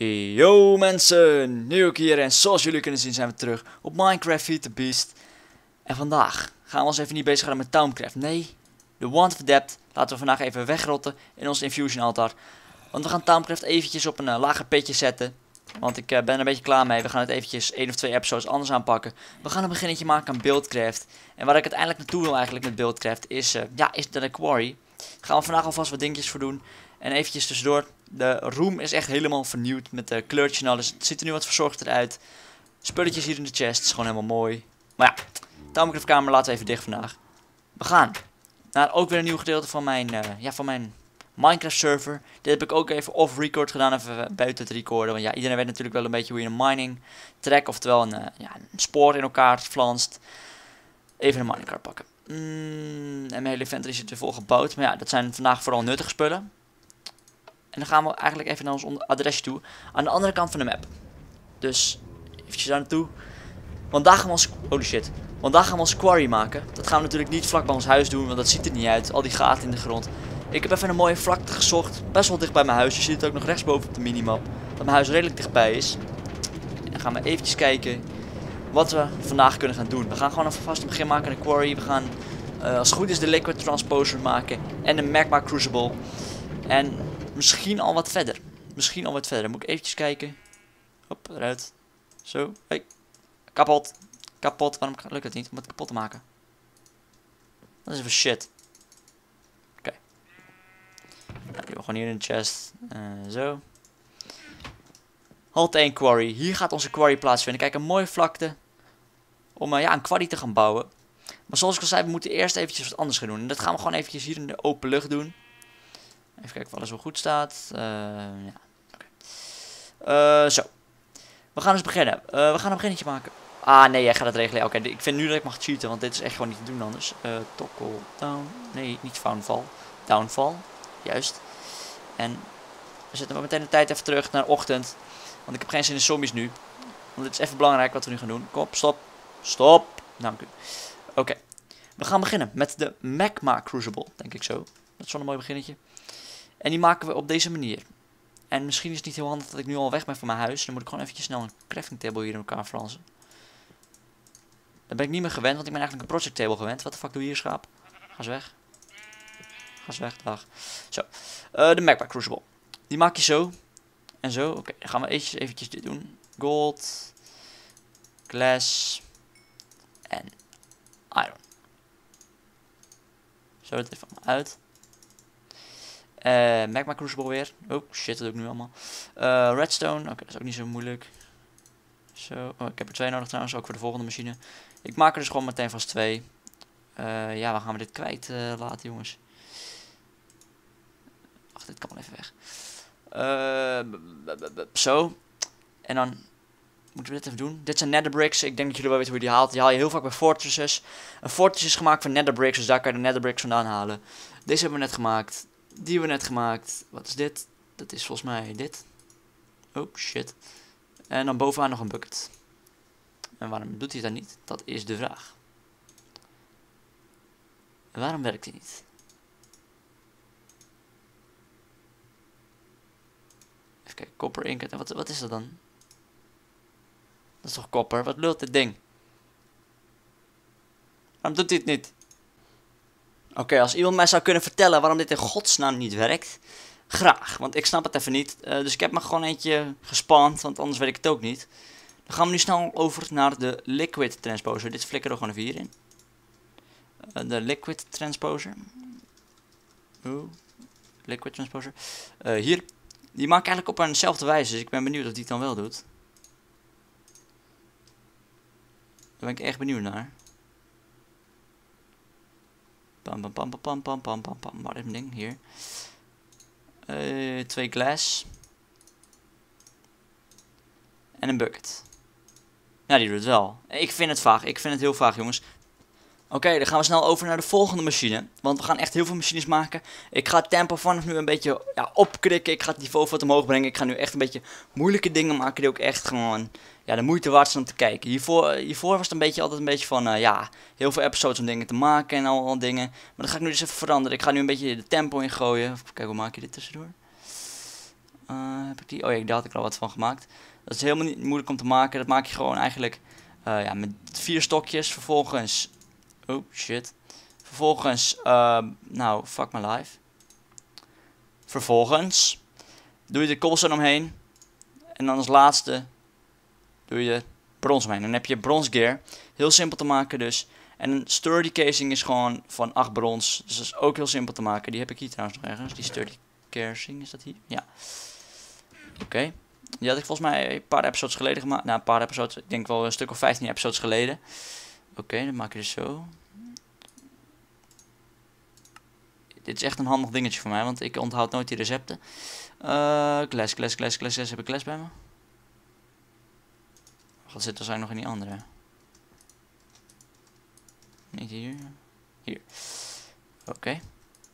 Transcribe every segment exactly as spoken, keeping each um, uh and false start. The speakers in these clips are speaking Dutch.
Yo mensen, Nuke hier en zoals jullie kunnen zien zijn we terug op Minecraft Feed the Beast. En vandaag gaan we ons even niet bezig gaan met Towncraft. Nee, de Wand of Depth laten we vandaag even wegrotten in ons Infusion altaar. Want we gaan Towncraft eventjes op een uh, lager pitje zetten. Want ik uh, ben er een beetje klaar mee. We gaan het eventjes één of twee episodes anders aanpakken. We gaan een beginnetje maken aan Buildcraft. En waar ik uiteindelijk naartoe wil eigenlijk met Buildcraft is, uh, ja, is de quarry. Daar gaan we vandaag alvast wat dingetjes voor doen. En eventjes tussendoor, de room is echt helemaal vernieuwd met de kleurtjes en alles. Het ziet er nu wat verzorgder uit. Spulletjes hier in de chest, is gewoon helemaal mooi. Maar ja, Towncraft kamer laten we even dicht vandaag. We gaan naar ook weer een nieuw gedeelte van mijn, uh, ja, van mijn Minecraft server. Dit heb ik ook even off record gedaan, even buiten het recorden. Want ja, iedereen weet natuurlijk wel een beetje hoe je een mining track, oftewel een, uh, ja, een spoor in elkaar flanst. Even een minecart pakken. Mm, en mijn hele inventory zit weer vol gebouwd. Maar ja, dat zijn vandaag vooral nuttige spullen. En dan gaan we eigenlijk even naar ons adresje toe. Aan de andere kant van de map. Dus eventjes daar naartoe. Vandaag gaan we ons... Holy shit. Vandaag gaan we ons quarry maken. Dat gaan we natuurlijk niet vlak bij ons huis doen. Want dat ziet er niet uit. Al die gaten in de grond. Ik heb even een mooie vlakte gezocht. Best wel dicht bij mijn huis. Je ziet het ook nog rechtsboven op de minimap. Dat mijn huis redelijk dichtbij is. En dan gaan we eventjes kijken wat we vandaag kunnen gaan doen. We gaan gewoon alvast een begin maken aan de quarry. We gaan uh, als het goed is de liquid transposer maken. En de magma crucible. En... misschien al wat verder. Misschien al wat verder. Moet ik eventjes kijken. Hop, eruit. Zo. Hey. Kapot. Kapot. Waarom lukt het niet om het kapot te maken? Dat is even shit. Oké. Okay. Nou, die we gewoon hier in de chest. Uh, zo. Halt één quarry. Hier gaat onze quarry plaatsvinden. Kijk, een mooie vlakte. Om uh, ja, een quarry te gaan bouwen. Maar zoals ik al zei, we moeten eerst eventjes wat anders gaan doen. En dat gaan we gewoon eventjes hier in de open lucht doen. Even kijken of alles wel goed staat. Uh, ja. Okay. Uh, zo. We gaan dus beginnen. Uh, we gaan een beginnetje maken. Ah nee, jij gaat het regelen. Oké, okay, ik vind nu dat ik mag cheaten, want dit is echt gewoon niet te doen anders. Uh, toggle down. Nee, niet downfall. Downfall. Juist. En we zetten maar meteen de tijd even terug naar ochtend. Want ik heb geen zin in zombies nu. Want het is even belangrijk wat we nu gaan doen. Kom op, stop. Stop. Dank u. Oké. Okay. We gaan beginnen met de magma crucible, denk ik zo. Dat is wel een mooi beginnetje. En die maken we op deze manier. En misschien is het niet heel handig dat ik nu al weg ben van mijn huis. Dan moet ik gewoon eventjes snel een crafting table hier in elkaar flansen. Dat ben ik niet meer gewend, want ik ben eigenlijk een project table gewend. Wat de fuck doe je hier, schaap? Ga eens weg. Ga eens weg, dag. Zo. Uh, de magma crucible. Die maak je zo. En zo. Oké, okay, dan gaan we eventjes, eventjes dit doen. Gold. Glass. En iron. Zo, het even uit. Uh, magma crucible weer. Oh shit, dat doe ik nu allemaal. Uh, redstone. Oké, okay, dat is ook niet zo moeilijk. Zo. Oh, ik heb er twee nodig trouwens, ook voor de volgende machine. Ik maak er dus gewoon meteen vast twee. Uh, ja, waar gaan we dit kwijt uh, laten, jongens? Wacht, dit kan wel even weg. Uh, zo. En dan moeten we dit even doen. Dit zijn netherbricks. Ik denk dat jullie wel weten hoe je die haalt. Die haal je heel vaak bij fortresses. Een fortress is gemaakt van netherbricks, dus daar kan je de netherbricks vandaan halen. Deze hebben we net gemaakt. Die hebben we net gemaakt. Wat is dit? Dat is volgens mij dit. Oh shit. En dan bovenaan nog een bucket. En waarom doet hij dat niet? Dat is de vraag. En waarom werkt hij niet? Even kijken. Copper ingot. En wat, wat is dat dan? Dat is toch copper? Wat lult dit ding? Waarom doet hij het niet? Oké, okay, als iemand mij zou kunnen vertellen waarom dit in godsnaam niet werkt, graag, want ik snap het even niet. Uh, dus ik heb me gewoon eentje gespand, want anders weet ik het ook niet. Dan gaan we nu snel over naar de liquid transposer. Dit flikkeren we gewoon even hierin. Uh, de liquid transposer. Oeh, liquid transposer. Uh, hier, die maak ik eigenlijk op eenzelfde wijze, dus ik ben benieuwd of die het dan wel doet. Daar ben ik echt benieuwd naar. Pam pam pam pam pam pam pam pam. Waar is mijn ding? Hier. Uh, twee glass. En een bucket. Ja, die doet het wel. Ik vind het vaag. Ik vind het heel vaag, jongens. Oké, okay, dan gaan we snel over naar de volgende machine. Want we gaan echt heel veel machines maken. Ik ga het tempo vanaf nu een beetje ja, opkrikken. Ik ga het niveau wat omhoog brengen. Ik ga nu echt een beetje moeilijke dingen maken die ook echt gewoon ja, de moeite waard zijn om te kijken. Hiervoor, hiervoor was het een beetje altijd een beetje van uh, ja, heel veel episodes om dingen te maken en al, al dingen. Maar dat ga ik nu dus even veranderen. Ik ga nu een beetje de tempo ingooien. Even kijken, hoe maak je dit tussendoor? Uh, heb ik die? Oh ja, daar had ik al wat van gemaakt. Dat is helemaal niet moeilijk om te maken. Dat maak je gewoon eigenlijk uh, ja, met vier stokjes. Vervolgens... Oh, shit. Vervolgens... Uh, nou, fuck my life. Vervolgens... Doe je de cobblestone omheen. En dan als laatste... Doe je brons omheen. Dan heb je brons gear. Heel simpel te maken dus. En een sturdy casing is gewoon van acht brons. Dus dat is ook heel simpel te maken. Die heb ik hier trouwens nog ergens. Die sturdy casing, is dat hier? Ja. Oké. Okay. Die had ik volgens mij een paar episodes geleden gemaakt. Nou, een paar episodes. Ik denk wel een stuk of vijftien episodes geleden. Oké, okay, dan maak je dus zo. Dit is echt een handig dingetje voor mij, want ik onthoud nooit die recepten. Uh, glass, glass, glass, glass, glass. Heb ik glass bij me? Wat zit er zijn nog in die andere? Niet hier. Hier. Oké. Okay.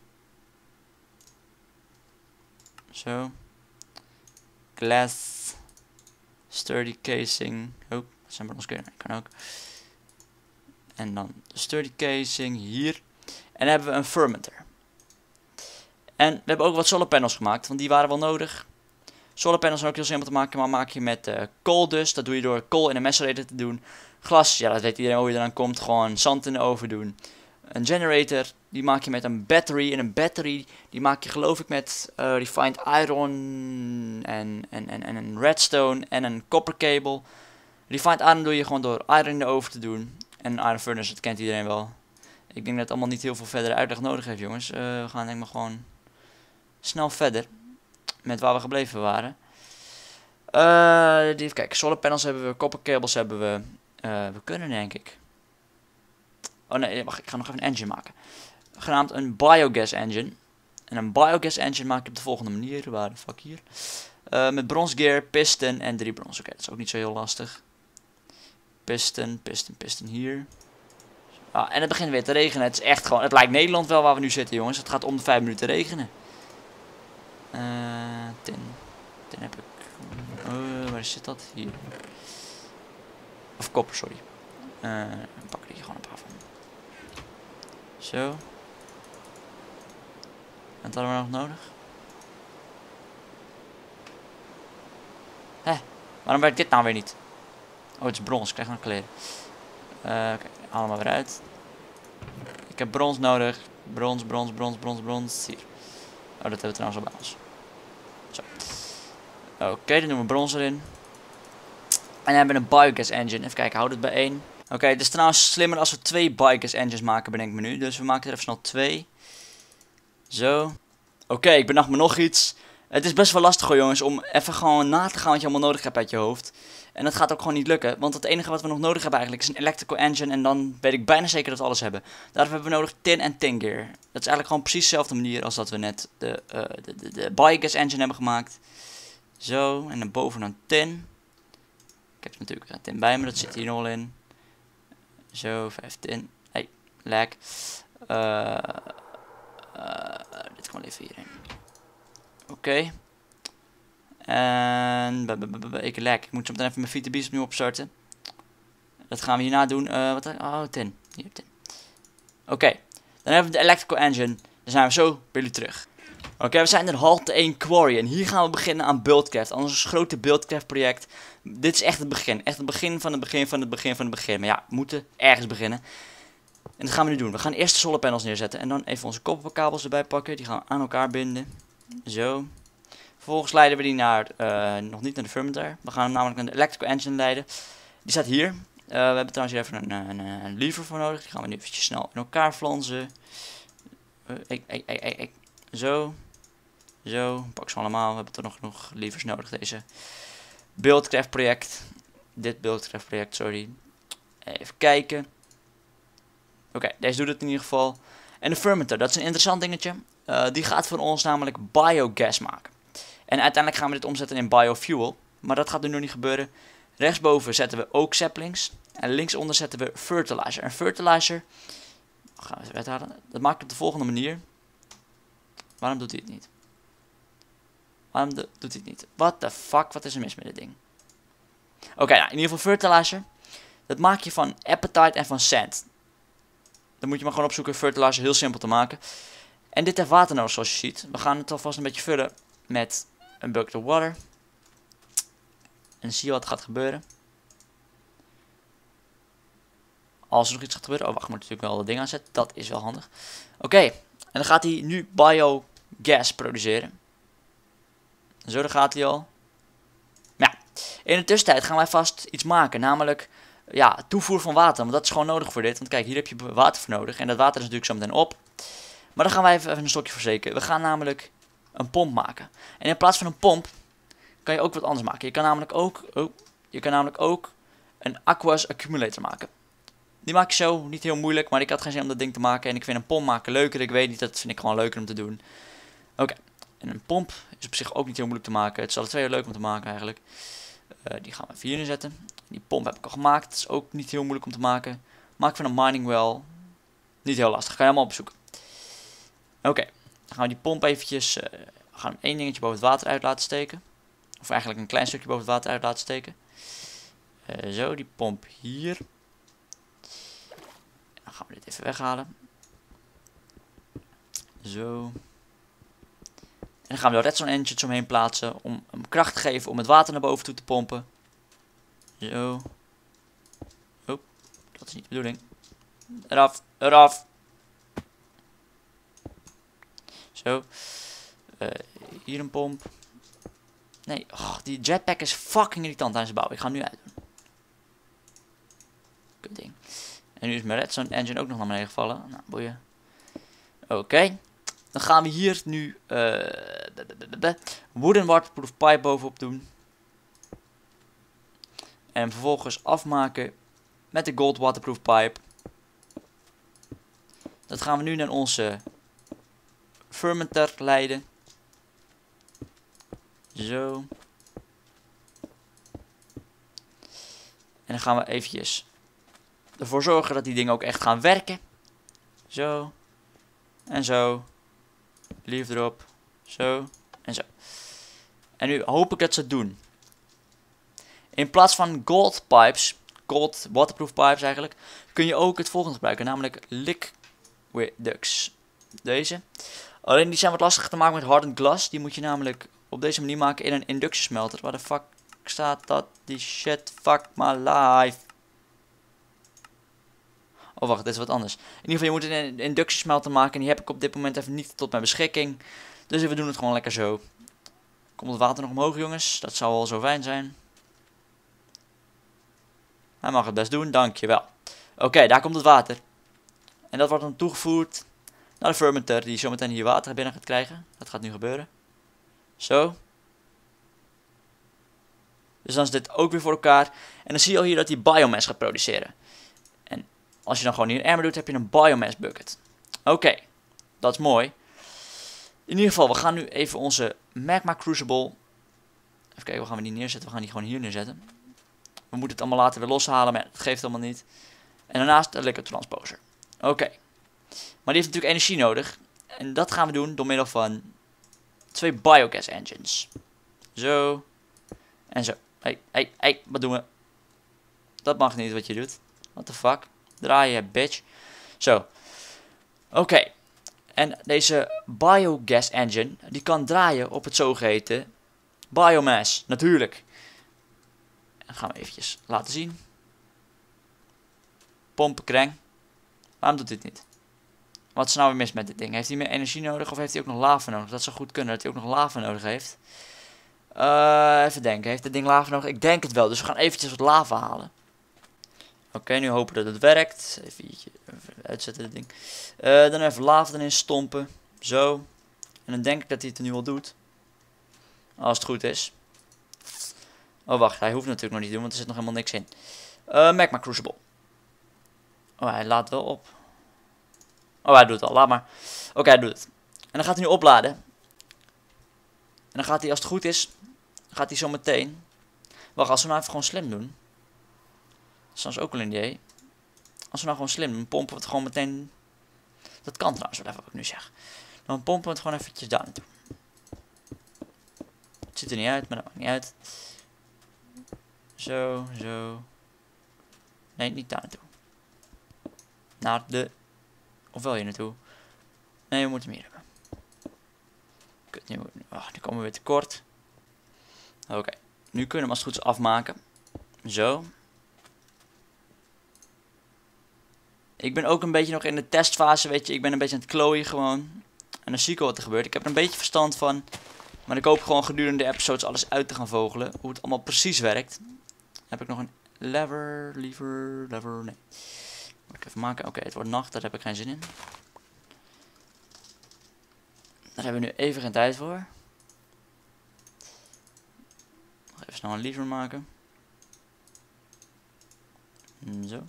Zo. Glass. Sturdy casing. Oh, dat zijn brons kunnen. Kan ook. En dan de sturdy casing hier. En dan hebben we een fermenter. En we hebben ook wat solar panels gemaakt, want die waren wel nodig. Solar panels zijn ook heel simpel te maken, maar maak je met uh, kool dus. Dat doe je door kool in een macerator te doen. Glas, ja dat weet iedereen hoe je eraan komt. Gewoon zand in de oven doen. Een generator, die maak je met een battery. En een battery, die maak je geloof ik met uh, refined iron en, en, en, en een redstone en een copper cable. Refined iron doe je gewoon door iron in de oven te doen. En een iron furnace, dat kent iedereen wel. Ik denk dat het allemaal niet heel veel verdere uitleg nodig heeft jongens. Uh, we gaan denk ik maar gewoon snel verder. Met waar we gebleven waren. Uh, even kijken, solar panels hebben we, copper cables hebben we. Uh, we kunnen denk ik. Oh nee, wacht, ik ga nog even een engine maken. Genaamd een biogas engine. En een biogas engine maak ik op de volgende manier. Waar de fuck hier? Uh, met bronze gear, piston en drie brons. Oké, okay, dat is ook niet zo heel lastig. Piston, piston, piston hier. Ah, en het begint weer te regenen. Het is echt gewoon, het lijkt Nederland wel waar we nu zitten jongens. Het gaat om de vijf minuten regenen. Uh, tin. Tin heb ik. Uh, waar zit dat? Hier. Of kopper, sorry. Uh, dan pak ik hier gewoon een paar van. Zo. Wat hadden we nog nodig? Hé, waarom werkt dit nou weer niet? Oh, het is brons. Ik krijg nog kleren. Uh, Oké, okay, haal maar weer uit. Ik heb brons nodig. Brons, brons, brons, brons, brons. Hier. Oh, dat hebben we trouwens al bij ons. Zo. Oké, okay, dan doen we brons erin. En dan hebben we een biogas engine. Even kijken, houd het bij één. Oké, okay, het is trouwens slimmer als we twee biogas engines maken, bedenk me nu. Dus we maken er even snel twee. Zo. Oké, okay, ik bedacht me nog iets. Het is best wel lastig hoor jongens, om even gewoon na te gaan wat je allemaal nodig hebt uit je hoofd. En dat gaat ook gewoon niet lukken, want het enige wat we nog nodig hebben eigenlijk is een electrical engine. En dan weet ik bijna zeker dat we alles hebben. Daarvoor hebben we nodig tin en tin gear. Dat is eigenlijk gewoon precies dezelfde manier als dat we net de, uh, de, de, de biogas engine hebben gemaakt. Zo, en dan bovenaan tin. Ik heb natuurlijk een tin bij me, dat zit hier nog al in. Zo, vijf tin. Hey, lek. Uh, uh, dit kan even hierin. Oké. Okay. En ik lek. Ik moet zo meteen even mijn V T B's opnieuw opstarten. Dat gaan we hierna doen. Uh, wat? Oh, tin. Hier, tin. Oké. Okay. Dan hebben we de electrical engine. Dan zijn we zo bij jullie terug. Oké, okay, we zijn in halte één quarry. En hier gaan we beginnen aan Buildcraft. Ons grote Buildcraft project. Dit is echt het begin. Echt het begin van het begin van het begin van het begin. Maar ja, we moeten ergens beginnen. En dat gaan we nu doen. We gaan eerst de solar panels neerzetten. En dan even onze kopperkabels erbij pakken. Die gaan we aan elkaar binden. Zo. Vervolgens leiden we die naar, uh, nog niet naar de fermenter. We gaan hem namelijk naar de electrical engine leiden. Die staat hier. Uh, we hebben trouwens hier even een, een, een lever voor nodig. Die gaan we nu eventjes snel in elkaar flansen. Uh, ik, ik, ik, ik, ik. Zo. Zo. Pak ze allemaal. We hebben toch nog genoeg levers nodig. Deze Buildcraft project. Dit Buildcraft project, sorry. Even kijken. Oké, okay, deze doet het in ieder geval. En de fermenter, dat is een interessant dingetje. Uh, die gaat voor ons namelijk biogas maken. En uiteindelijk gaan we dit omzetten in biofuel. Maar dat gaat nu nog niet gebeuren. Rechtsboven zetten we ook saplings. En linksonder zetten we fertilizer. En fertilizer, gaan we even uithalen. Dat maakt op de volgende manier. Waarom doet hij het niet? Waarom doet hij het niet? What the fuck, wat is er mis met dit ding? Oké, okay, nou, in ieder geval fertilizer. Dat maak je van apatite en van sand. Dan moet je maar gewoon opzoeken, fertilizer, heel simpel te maken. En dit heeft water nodig zoals je ziet. We gaan het alvast een beetje vullen met een bucket of water. En zie je wat gaat gebeuren. Als er nog iets gaat gebeuren. Oh, wacht, ik moet natuurlijk wel dat ding aanzetten. Dat is wel handig. Oké, okay. En dan gaat hij nu biogas produceren. Zo, daar gaat hij al. Ja, in de tussentijd gaan wij vast iets maken. Namelijk, ja, toevoer van water. Want dat is gewoon nodig voor dit. Want kijk, hier heb je water voor nodig. En dat water is natuurlijk zo meteen op. Maar daar gaan wij even een stokje voor zeker. We gaan namelijk een pomp maken. En in plaats van een pomp kan je ook wat anders maken. Je kan namelijk ook, oh, je kan namelijk ook een aqueous accumulator maken. Die maak ik zo, niet heel moeilijk, maar ik had geen zin om dat ding te maken. En ik vind een pomp maken leuker, ik weet niet, dat vind ik gewoon leuker om te doen. Oké, okay. En een pomp is op zich ook niet heel moeilijk te maken. Het is alle twee heel leuk om te maken eigenlijk. Uh, die gaan we even hier neerzetten. Die pomp heb ik al gemaakt, het is ook niet heel moeilijk om te maken. Maak van een mining well, niet heel lastig, ga je allemaal opzoeken. Oké, okay. Dan gaan we die pomp eventjes, uh, we gaan één dingetje boven het water uit laten steken. Of eigenlijk een klein stukje boven het water uit laten steken. Uh, zo, die pomp hier. Dan gaan we dit even weghalen. Zo. En dan gaan we de redstone engines omheen plaatsen. Om hem kracht te geven om het water naar boven toe te pompen. Zo. Oh, dat is niet de bedoeling. Eraf, eraf. Zo. Uh, hier een pomp. Nee, oh, die jetpack is fucking irritant aan zijn bouwen. Ik ga hem nu uitdoen. Kut ding. En nu is mijn redstone engine ook nog naar beneden gevallen. Nou, boeien. Oké. Okay. Dan gaan we hier nu uh, wooden waterproof pipe bovenop doen. En vervolgens afmaken met de gold waterproof pipe. Dat gaan we nu naar onze fermenter leiden. Zo. En dan gaan we eventjes ervoor zorgen dat die dingen ook echt gaan werken. Zo. En zo. Lief erop. Zo. En zo. En nu hoop ik dat ze het doen. In plaats van gold pipes, gold waterproof pipes eigenlijk, kun je ook het volgende gebruiken. Namelijk liquiducts. Deze. Alleen die zijn wat lastiger te maken met hardened glass. Die moet je namelijk op deze manier maken in een induction smelter. Waar de fuck staat dat? Die shit, fuck my life. Oh wacht, dit is wat anders. In ieder geval, je moet een induction smelter maken. En die heb ik op dit moment even niet tot mijn beschikking. Dus we doen het gewoon lekker zo. Komt het water nog omhoog, jongens? Dat zou wel zo fijn zijn. Hij mag het best doen, dankjewel. Oké, okay, daar komt het water. En dat wordt dan toegevoerd naar de fermenter, die zometeen hier water binnen gaat krijgen. Dat gaat nu gebeuren. Zo. Dus dan is dit ook weer voor elkaar. En dan zie je al hier dat hij biomass gaat produceren. En als je dan gewoon hier een emmer doet, heb je een biomass bucket. Oké, okay, dat is mooi. In ieder geval, we gaan nu even onze magma crucible. Even kijken, waar gaan we die neerzetten? We gaan die gewoon hier neerzetten. We moeten het allemaal later weer loshalen, maar dat geeft helemaal niet. En daarnaast de liquid transposer. Oké. Okay. Maar die heeft natuurlijk energie nodig. En dat gaan we doen door middel van twee biogas engines. Zo. En zo. Hé, hé, hé, wat doen we? Dat mag niet wat je doet. What the fuck? Draai je, bitch. Zo. Oké. Okay. En deze biogas engine, die kan draaien op het zogeheten biomass. Natuurlijk. Dat gaan we eventjes laten zien. Pompenkreng. Waarom doet dit niet? Wat is nou weer mis met dit ding? Heeft hij meer energie nodig of heeft hij ook nog lava nodig? Dat zou goed kunnen dat hij ook nog lava nodig heeft. Uh, even denken. Heeft dit ding lava nodig? Ik denk het wel. Dus we gaan eventjes wat lava halen. Oké, okay, nu hopen we dat het werkt. Even, even uitzetten dit ding. Uh, dan even lava erin stompen. Zo. En dan denk ik dat hij het nu al doet. Als het goed is. Oh wacht, hij hoeft natuurlijk nog niet te doen, want er zit nog helemaal niks in. Uh, magma crucible. Oh, hij laat wel op. Oh, hij doet het al, laat maar. Oké, okay, hij doet het. En dan gaat hij nu opladen. En dan gaat hij, als het goed is, gaat hij zo meteen. Wacht, als we nou even gewoon slim doen. Dat is soms ook wel een idee. Als we nou gewoon slim doen, pompen we het gewoon meteen. Dat kan trouwens wel even wat ik nu zeg. Dan pompen we het gewoon eventjes daar naartoe. Het ziet er niet uit, maar dat maakt niet uit. Zo, zo. Nee, niet daar naartoe. Naar de... Of wel hier naartoe. Nee, we moeten hem hier hebben. Kut, nu, oh, nu komen we weer tekort. Oké, okay. Nu kunnen we hem als het goed is afmaken. Zo. Ik ben ook een beetje nog in de testfase, weet je. Ik ben een beetje aan het klooien gewoon. En dan zie ik al wat er gebeurt. Ik heb er een beetje verstand van. Maar ik hoop gewoon gedurende de episodes alles uit te gaan vogelen. Hoe het allemaal precies werkt. Heb ik nog een lever, lever, lever, nee. Moet ik even maken. Oké, okay, het wordt nacht, daar heb ik geen zin in. Daar hebben we nu even geen tijd voor. Nog even snel een lever maken. Zo.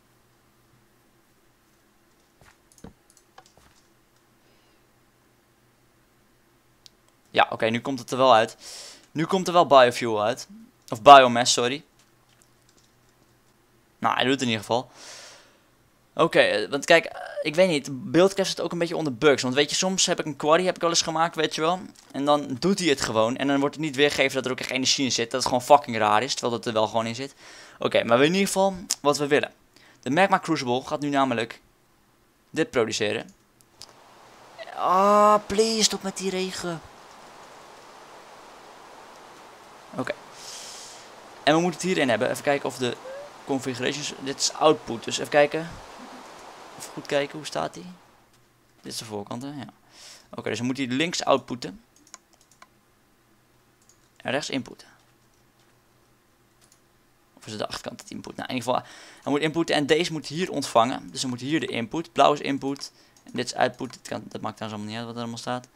Ja, oké, okay, nu komt het er wel uit. Nu komt er wel biofuel uit. Of biomass, sorry. Nou, hij doet het in ieder geval. Oké, okay, want kijk, ik weet niet, Buildcraft zit ook een beetje onder bugs. Want weet je, soms heb ik een quarry, heb ik wel eens gemaakt, weet je wel. En dan doet hij het gewoon. En dan wordt het niet weergegeven dat er ook echt energie in zit. Dat het gewoon fucking raar is, terwijl het er wel gewoon in zit. Oké, okay, maar in ieder geval wat we willen. De Magma Crucible gaat nu namelijk dit produceren. Ah, oh, please, stop met die regen. Oké. Okay. En we moeten het hierin hebben. Even kijken of de configurations... Dit is output, dus even kijken. Even goed kijken, hoe staat die? Dit is de voorkant, hè? Ja. Oké, okay, dus we moeten die links outputten. En rechts inputten. Of is het de achterkant het input? Nou, in ieder geval, hij moet inputten en deze moet hier ontvangen. Dus dan moet hier de input. Blauw is input. En dit is output. Dat, kan, dat maakt trouwens allemaal niet uit wat er allemaal staat.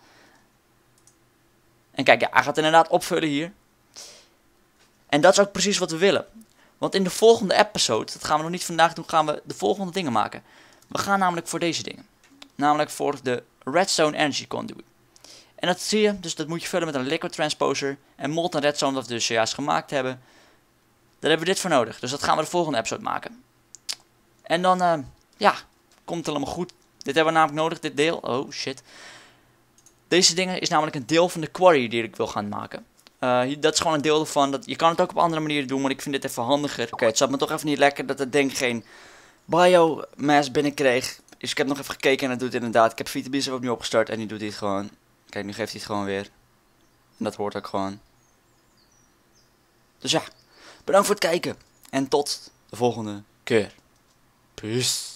En kijk, ja, hij gaat inderdaad opvullen hier. En dat is ook precies wat we willen. Want in de volgende episode, dat gaan we nog niet vandaag doen, gaan we de volgende dingen maken. We gaan namelijk voor deze dingen. Namelijk voor de Redstone Energy Conduit. En dat zie je, dus dat moet je vullen met een Liquid Transposer. En Molten Redstone, dat we dus juist gemaakt hebben. Daar hebben we dit voor nodig. Dus dat gaan we de volgende episode maken. En dan, uh, ja, komt het allemaal goed. Dit hebben we namelijk nodig, dit deel. Oh, shit. Deze dingen is namelijk een deel van de quarry die ik wil gaan maken. Uh, dat is gewoon een deel ervan. Dat, je kan het ook op andere manieren doen, maar ik vind dit even handiger. Oké, okay, het zat me toch even niet lekker dat het ding geen biomass binnenkreeg. Dus ik heb nog even gekeken en het doet het inderdaad. Ik heb Vitabies er opnieuw opgestart en nu doet hij het gewoon. Kijk, nu geeft hij het gewoon weer. En dat hoort ook gewoon. Dus ja, bedankt voor het kijken. En tot de volgende keer. Peace.